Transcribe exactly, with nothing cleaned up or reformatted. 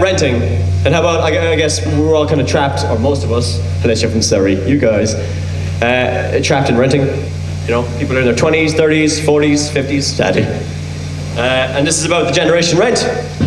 renting. And how about, I I guess we're all kind of trapped, or most of us, unless you're from Surrey, you guys, uh, trapped in renting. You know, people are in their twenties, thirties, forties, fifties, sadly. Uh, and this is about the generation rent.